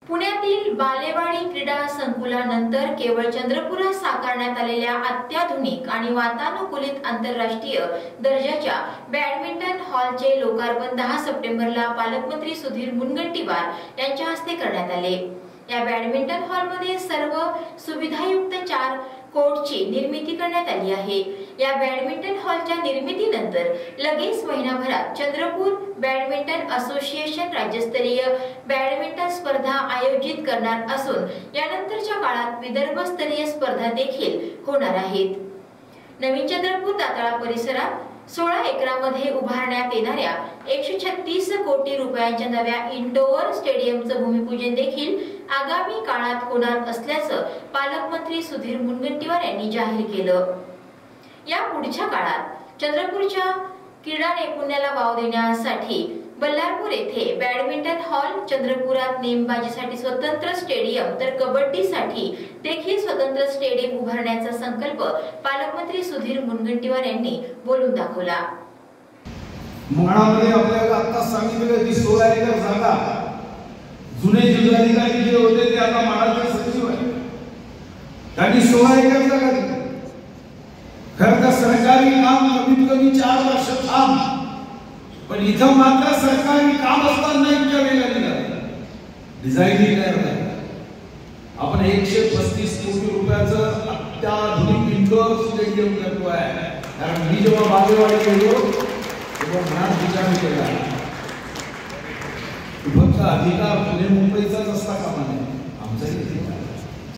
पुण्यातील बालेवाडी क्रीडा संकुलानंतर केवळ चंद्रपुरात साकारण्यात आलेल्या अत्याधुनिक आणि वातानुकूलित आंतरराष्ट्रीय दर्जाच्या बॅडमिंटन हॉलचे लोकार्पण 10 सप्टेंबरला पालकमंत्री सुधीर मुनगंटीवार यांच्या हस्ते करण्यात आले। या बॅडमिंटन हॉलमध्ये सर्व सुविधायुक्त 4 कोर्टची निर्मिती करण्यात आली आहे। या बॅडमिंटन हॉलच्या निर्मितीनंतर लगेच महिनाभरात चंद्रपूर बॅडमिंटन असोसिएशन राज्यस्तरीय बॅडमिंटन स्पर्धा आयोजित करणार असून यानंतरच्या काळात विदर्भस्तरीय स्पर्धा देखील होणार आहेत। नवीन चंद्रपूर दाताळा परिसरात 16 एकरामध्ये उभारण्यात येणाऱ्या 136 कोटी रुपयांच्या नव्या इंडोर स्टेडियमचं भूमिपूजन देखील आगामी काळात होणार असल्याचं पालकमंत्री सुधीर मुनगंटीवार यांनी जाहीर केलं। या पुढच्या काळात चंद्रपूरच्या क्रीडा नैपुण्याला वाव देण्यासाठी बल्लारपूर येथे बॅडमिंटन हॉल, चंद्रपुरात नेमबाजीसाठी स्वतंत्र स्टेडियम तर कबड्डीसाठी देखील स्वतंत्र स्टेडियम उभारण्याचा संकल्प पालकमंत्री सुधीर मुनगंटीवार यांनी बोलून दाखवला। माणामध्ये आपल्याला आता सांगितलं की 16 एकर जागा जुने जिल्हाधिकारी जे होते ते आता माणाचे सचिव आहेत। त्यांनी 16 एकर जागा दिली। खरं तर सरकारी काम कमीत कमी 4 वर्ष काम, पण इथं मात्र सरकारी काम असताना इतक्या वेगाने झालं। डिझाईनिंग नाही। आपण 135 कोटी रुपयाचं अत्याधुनिक इंडोर स्टेडियम करतोय। कारण मी जेव्हा बालेवाडी गेलो तेव्हा मनात विचार केला फक्त अधिकार पुणे मुंबईचाच असता कामा नये, आमचाही